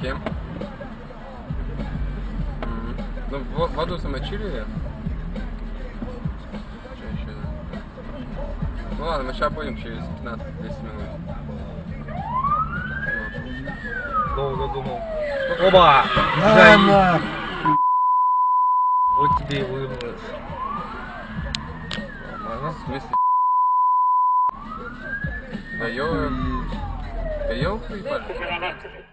кем? Ну, воду замочили ее? Что еще? Ну ладно, мы сейчас будем через 15-10 минут. Долго думал. Оба! Да, Вот тебе и вырвалось. Нормально? В смысле? Да ё... Да ё,